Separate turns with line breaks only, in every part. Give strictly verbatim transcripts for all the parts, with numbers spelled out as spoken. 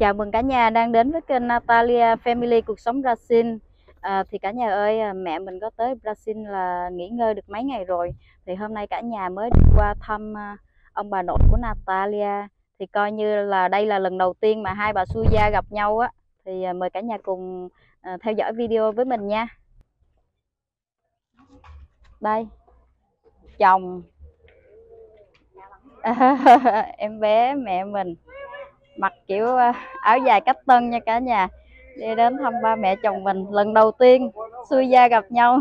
Chào mừng cả nhà đang đến với kênh Natalia Family Cuộc Sống Brazil. À, thì cả nhà ơi, mẹ mình có tới Brazil là nghỉ ngơi được mấy ngày rồi. Thì hôm nay cả nhà mới đi qua thăm ông bà nội của Natalia. Thì coi như là đây là lần đầu tiên mà hai bà xui gia gặp nhau á. Thì mời cả nhà cùng theo dõi video với mình nha. Đây, chồng em bé mẹ mình mặc kiểu áo dài cách tân nha cả nhà, đi đến thăm ba mẹ chồng mình lần đầu tiên xui gia gặp nhau.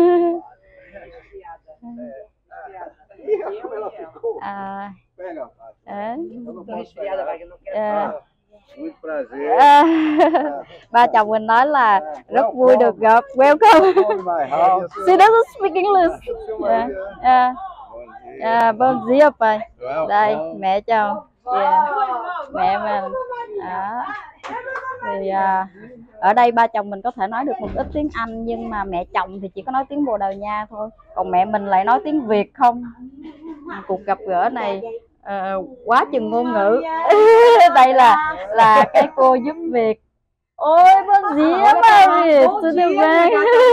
à, à, à, à, ba chồng mình nói là rất vui được gặp. Welcome. She doesn't speak English. Yeah. Yeah. Yeah, bon dia bà. Đây mẹ chồng. Yeah. Mẹ mình. Đó. Thì à, ở đây ba chồng mình có thể nói được một ít tiếng Anh, nhưng mà mẹ chồng thì chỉ có nói tiếng Bồ Đào Nha thôi, còn mẹ mình lại nói tiếng Việt không. Cuộc gặp gỡ này uh, quá chừng ngôn ngữ. Đây là là cái cô giúp việc. Ôi bác gì á ba Việt, tôi được về.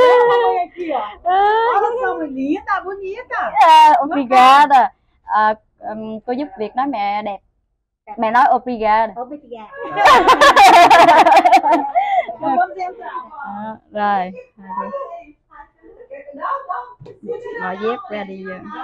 Obrigada. À, um, cô giúp việc nói mẹ đẹp. Mẹ nói obrigada. À, rồi bỏ dép ra đi.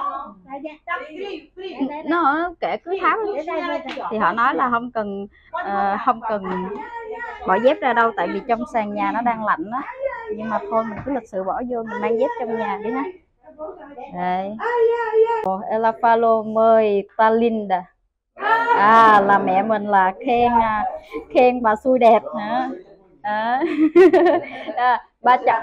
Nó kể cứ tháo thì họ nói là không cần uh, không cần bỏ dép ra đâu, tại vì trong sàn nhà nó đang lạnh á. Nhưng mà thôi mình cứ lịch sự bỏ vô, mình mang dép trong nhà đi ha. Đây, ela falou mãe tá linda. À, là mẹ mình là khen khen bà xui đẹp hả? À. À, ba chồng.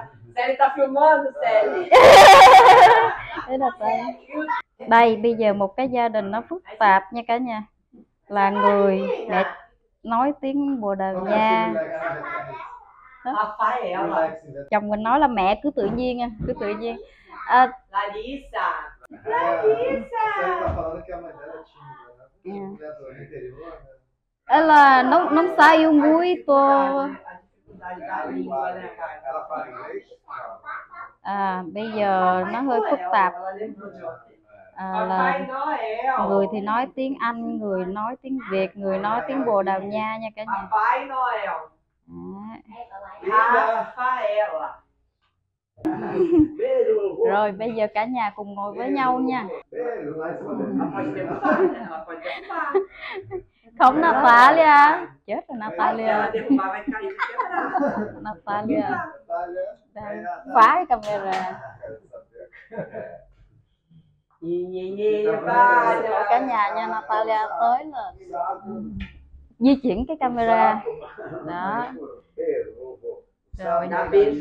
Đây bây giờ một cái gia đình nó phức tạp nha cả nhà, là người mẹ nói tiếng Bồ Đào Nha. Đó. Chồng mình nói là mẹ cứ tự nhiên nha, cứ tự nhiên. À, Larissa. Ela não não saiu muito. À, bây giờ nó hơi phức tạp. À, là người thì nói tiếng Anh, người nói tiếng Việt, người nói tiếng Bồ Đào Nha nha cả nhà. Rồi bây giờ cả nhà cùng ngồi với nhau nha. Không Natalia, chết rồi Natalia. Natalia. Đây, phá cái camera. Cả nhà nha, Natalia tới là di chuyển cái camera. Đó. Rồi. Đây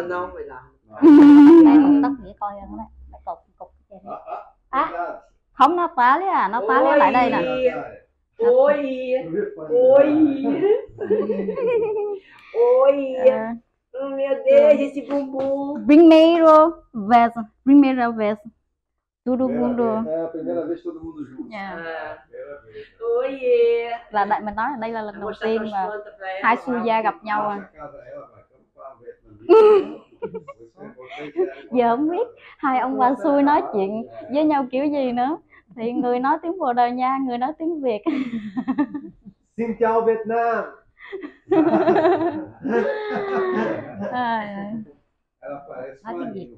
tóc nghĩa coi hơn đó. Cục cục. À, không Natalia, Natalia lại đây nè. Oi. Oi. Oi. Meu Deus, esse bumbum. Primeiro vez, primeira vez. Todo mundo. É a primeira vez todo mundo junto. Yeah. Oi. Là đại mình nói là đây là lần đầu tiên mà hai xui gia gặp nhau à. Giờ không biết hai ông bà xui nói chuyện với nhau kiểu gì nữa. Thì người nói tiếng Bồ Đào Nha, người nói tiếng Việt.
Xin chào Việt Nam.
Nói tiếng Việt.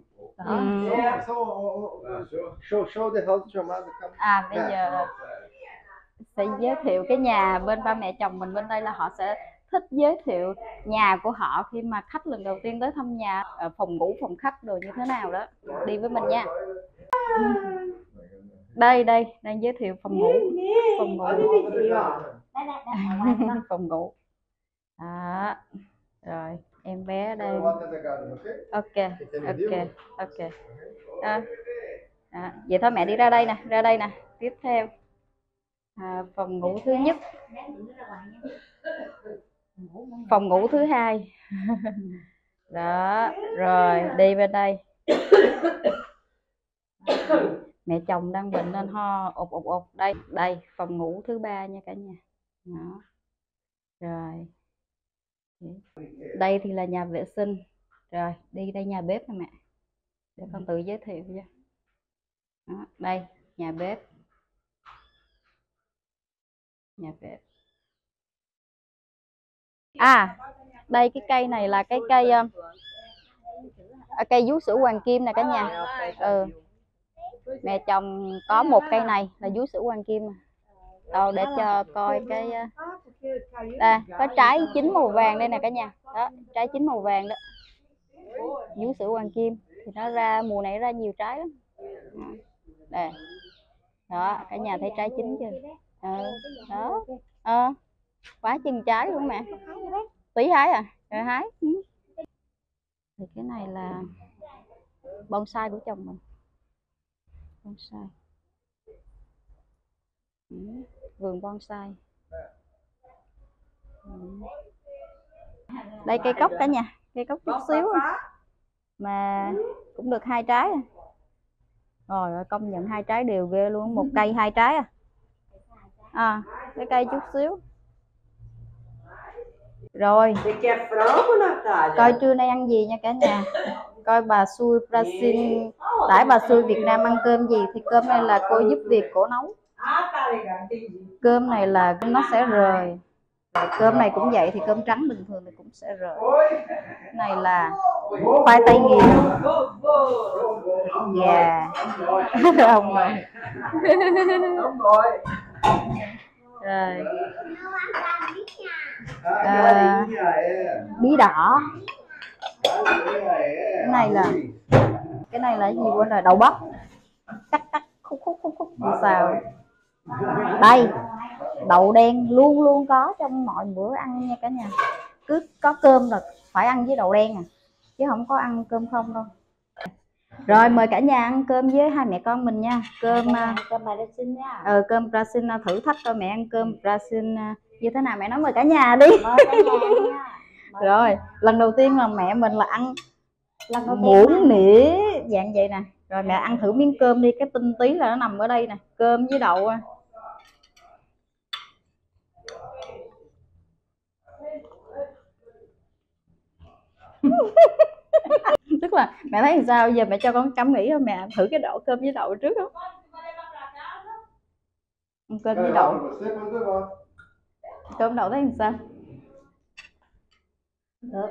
Show show the house chamado.
À bây giờ sẽ giới thiệu cái nhà bên ba mẹ chồng mình bên đây, là họ sẽ thích giới thiệu nhà của họ khi mà khách lần đầu tiên tới thăm nhà, phòng ngủ, phòng khách đồ như thế nào đó. Đi với mình nha. Đây đây đang giới thiệu phòng ngủ, phòng ngủ, phòng ngủ. Đó. Rồi em bé đây. Ok ok ok. À, à, vậy thôi mẹ đi ra đây nè, ra đây nè. Tiếp theo à, phòng ngủ thứ nhất, phòng ngủ thứ hai. Đó rồi đi bên đây. Mẹ chồng đang bệnh nên ho ột ột ột. Đây đây phòng ngủ thứ ba nha cả nhà. Đó. Rồi Đây thì là nhà vệ sinh. Rồi đi đây nhà bếp nè mẹ, để con tự giới thiệu cho. Đó, đây nhà bếp, nhà bếp. À đây cái cây này là cái cây uh, cây vú sữa hoàng kim nè cả nhà. Ừ. Mẹ chồng có một cây này là vú sữa hoàng kim. Đâu để cho coi cái đây có trái chín màu vàng đây nè cả nhà. Đó, trái chín màu vàng đó. Vú sữa hoàng kim thì nó ra mùa này ra nhiều trái lắm. Đây. Đó, cả nhà thấy trái chín chưa? Ừ. Đó. Ờ. Quá chừng trái luôn mẹ. Tí hái à? Rồi hái. Ừ. Thì cái này là bonsai của chồng mình. Bonsai. Ừ. Vườn bonsai. Ừ. Đây cây cốc cả nhà, cây cốc chút xíu mà cũng được hai trái. Rồi công nhận hai trái đều ghê luôn, một cây hai trái à. À, cái cây chút xíu. Rồi, coi trưa nay ăn gì nha cả nhà. Coi bà xui Brazil đãi bà xui Việt Nam ăn cơm gì. Thì cơm này là cô giúp việc cổ nấu. Cơm này là nó sẽ rời. Rồi cơm này cũng vậy, thì cơm trắng bình thường thì cũng sẽ rời. Cái này là khoai tây nghiền. Dạ. Ông rồi. Rồi. À, bí đỏ. Cái này là cái này là cái gì quên rồi, đậu bắp cắt cắt khúc khúc khúc khúc xào. Đây đậu đen luôn luôn có trong mọi bữa ăn nha cả nhà. Cứ có cơm là phải ăn với đậu đen à, chứ không có ăn cơm không đâu. Rồi mời cả nhà ăn cơm với hai mẹ con mình nha. Cơm cơm Brazil nha. Ờ cơm Brazil, thử thách coi mẹ ăn cơm Brazil như thế nào, mẹ nói mời cả nhà đi. Mời cả nhà nha. Rồi lần đầu tiên mà mẹ mình là ăn muỗng nĩa dạng vậy nè. Rồi mẹ ăn thử miếng cơm đi, cái tinh tí là nó nằm ở đây nè, cơm với đậu. Tức là mẹ thấy sao giờ mẹ cho con cắm nghĩ không, mẹ thử cái đậu cơm với đậu trước không? Cơm với đậu, cơm đậu thấy làm sao? Được.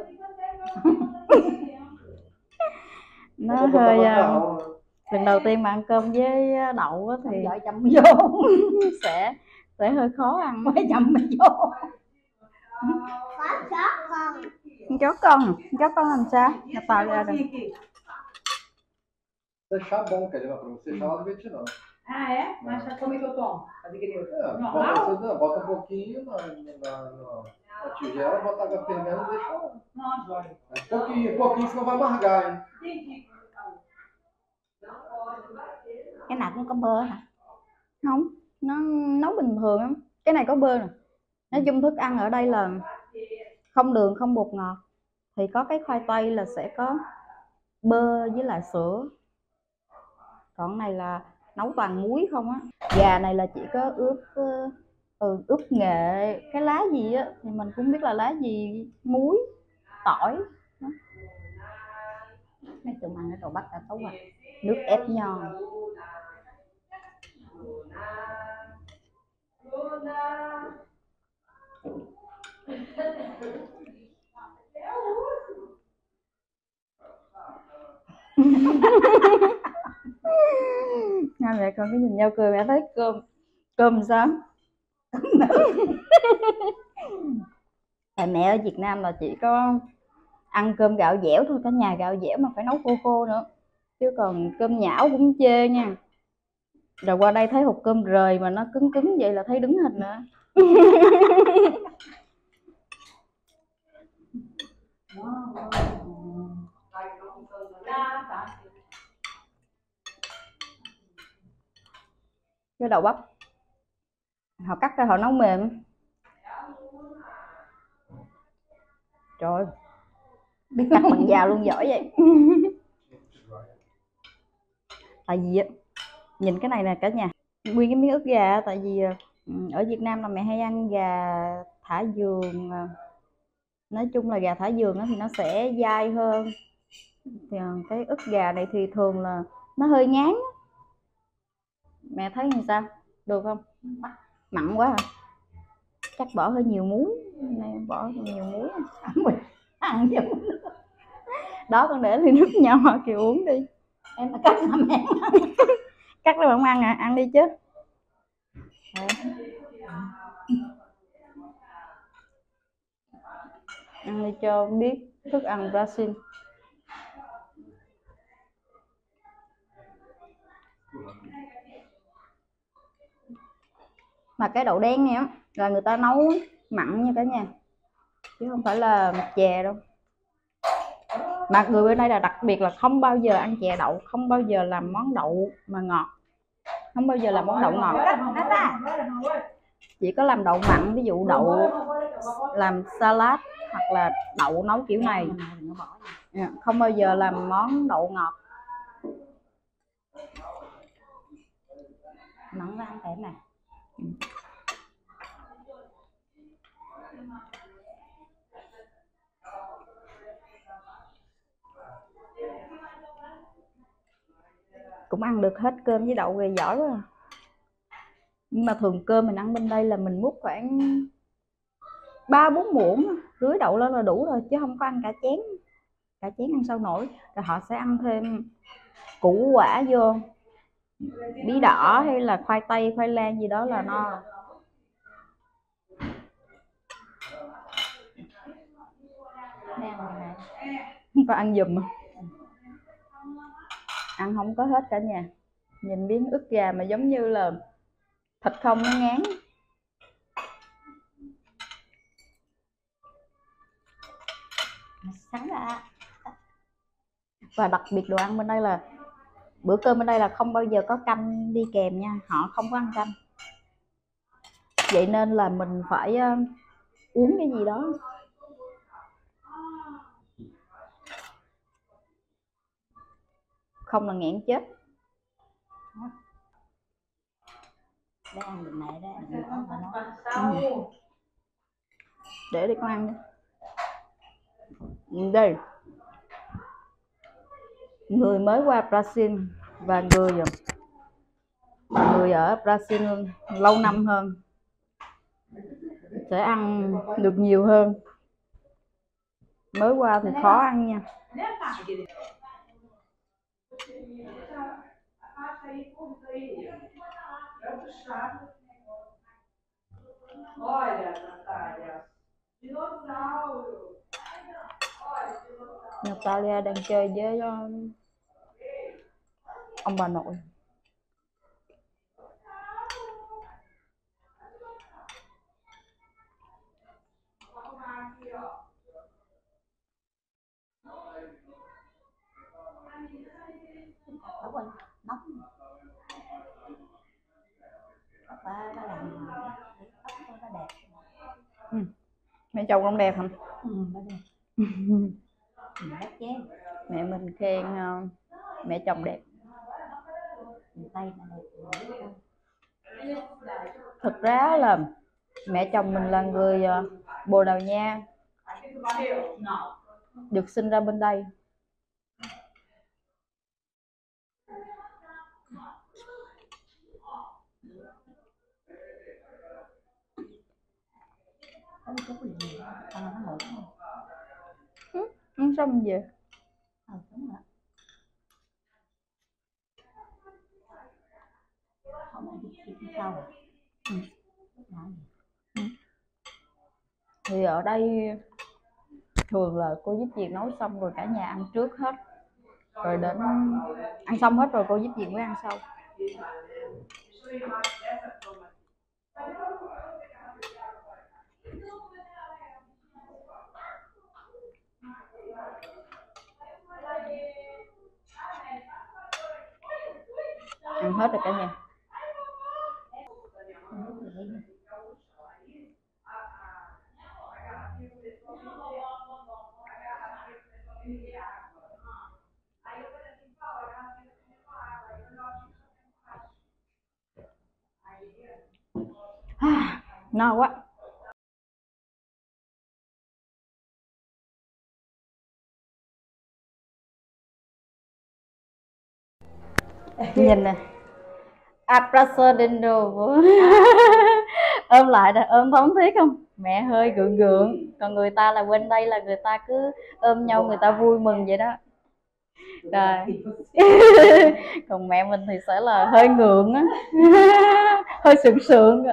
Nó hơi uh, lần đầu tiên mà ăn cơm với đậu thì vợ chồng vô sẽ sẽ hơi khó ăn. Mấy chồng vô có chó con, chó con chó con làm sao nó to ra rồi.
Você chá bom, quer levar pra você? Chá lá do Vietnã. Ah, é? Mas como é que eu tomo? Fazer aquele normal? Bota, não, bota um pouquinho na, na, na, na tigela, bota água fervendo e deixa lá. Nossa, olha. Um pouquinho, um pouquinho, senão vai amargar, hein?
Cái này cũng có bơ hả? Không, nó nấu bình thường lắm. Cái này có bơ nè. Nói chung thức ăn ở đây là không đường, không bột ngọt. Thì có cái khoai tây là sẽ có bơ với lại sữa. Còn này là nấu toàn muối không á. Gà này là chỉ có ướp ừ, ướp nghệ cái lá gì á thì mình cũng biết là lá gì, muối, tỏi đó. Mấy tụi mình ở đồ Bắc đã tốt rồi. Nước ép nho. Hai mẹ con cứ nhìn nhau cười, mẹ thấy cơm cơm sao? Tại mẹ ở Việt Nam là chỉ có ăn cơm gạo dẻo thôi cả nhà, gạo dẻo mà phải nấu khô khô nữa, chứ còn cơm nhão cũng chê nha. Rồi qua đây thấy hộp cơm rời mà nó cứng cứng vậy là thấy đứng hình nữa. Cái đậu bắp họ cắt ra họ nấu mềm. Trời ơi, biết cắt bằng dao luôn, giỏi vậy. Tại vì nhìn cái này nè cả nhà, nguyên cái miếng ức gà. Tại vì ở Việt Nam là mẹ hay ăn gà thả vườn Nói chung là gà thả vườn thì nó sẽ dai hơn. Thì cái ức gà này thì thường là nó hơi ngán. Mẹ thấy như sao? Được không? Mặn quá hả? Chắc bỏ hơi nhiều muối. Này bỏ nhiều muối. Ăn chứ. Đó, con để ly nước nhỏ kêu uống đi.
Em mà cắt hả mẹ?
Cắt rồi không ăn à? Ăn đi chứ. Đấy. Ăn đi cho biết thức ăn Brazil. Mà cái đậu đen này á là người ta nấu mặn nha cả nhà, chứ không phải là chè đâu. Mà người bên đây là đặc biệt là không bao giờ ăn chè đậu, không bao giờ làm món đậu mà ngọt, không bao giờ làm món đậu ngọt. Chỉ có làm đậu mặn, ví dụ đậu làm salad hoặc là đậu nấu kiểu này, không bao giờ làm món đậu ngọt.
Nóng ra ăn cái này.
Cũng ăn được hết cơm với đậu về giỏi quá. Nhưng mà thường cơm mình ăn bên đây là mình múc khoảng ba bốn muỗng rưới đậu lên là đủ rồi, chứ không có ăn cả chén. Cả chén ăn sao nổi. Rồi họ sẽ ăn thêm củ quả vô, bí đỏ hay là khoai tây, khoai lang gì đó là no. Không có ăn giùm. Ăn không có hết cả nhà. Nhìn miếng ức gà mà giống như là thịt không nó ngán.
Sáng ra.
Và đặc biệt đồ ăn bên đây là bữa cơm bên đây là không bao giờ có canh đi kèm nha, họ không có ăn canh. Vậy nên là mình phải uh, uống cái gì đó. Không là nghẹn chết.
Để ăn được mẹ đó.
Ừ. Để đi con ăn đi. Đây. Người mới qua Brazil và người người ở Brazil lâu năm hơn sẽ ăn được nhiều hơn. Mới qua thì khó ăn nha. Natalia đang chơi với ông bà nội.
Nóng. Ba ba làm nó đẹp.
Ừ. Mẹ chồng con đẹp hả?
Ừ, ba đẹp.
Mẹ mình khen uh, mẹ chồng đẹp.
Tay mà đẹp.
Thực ra là mẹ chồng mình là người uh, Bồ Đào Nha, được sinh ra bên đây.
Có chút gì con nó ngủ không?
Ừ, ăn xong về.
Ờ, đúng rồi. Không ăn thịt sau.
Ừ. Ừ. Thì ở đây thường là cô giúp việc nấu xong rồi cả nhà ăn trước hết, rồi đến ăn xong hết rồi cô giúp việc mới ăn sau. Ăn hết rồi cả nhà. No quá. Nhìn nè, abrazo de nuevo. Ôm lại nè, ôm thống thiết không? Mẹ hơi gượng gượng, còn người ta là bên đây là người ta cứ ôm nhau, người ta vui mừng vậy đó. Rồi. Còn mẹ mình thì sẽ là hơi ngượng á. Hơi sượng sượng.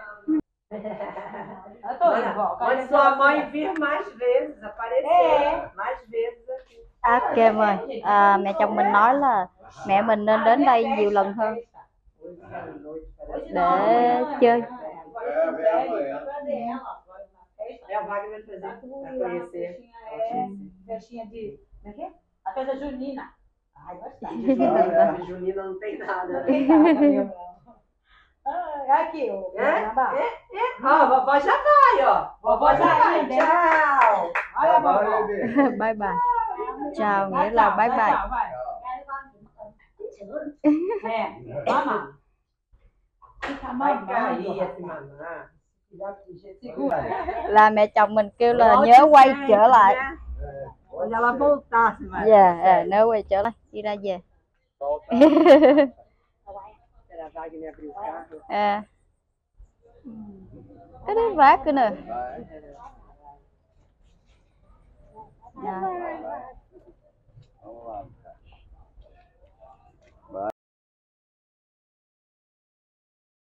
Mas sua mãe vir mais vezes, aparecer mais vezes aqui.
À, kìa mời, à, mẹ chồng mình nói là mẹ mình nên đến đây nhiều lần hơn để chơi.
É a Wagner fazer para conhecer.
Festinha de. Como é que é? A festa junina. Ai, gostei.
Junina não tem nada.
Aqui, o.
É? É? É? Ó, a vovó já vai, ó. Vovó já vai. Tchau.
Olha a vovó.
Bye bye. Chào nghĩa là bye bye.
É, mama.
Vai cair esse maná.
Là mẹ chồng mình kêu là nhớ quay trở lại.
Quando ela voltasse, vai.
Dạ, yeah, nhớ quay trở lại, đi ra về. À. Cái đấy vác cơ nè. Dạ.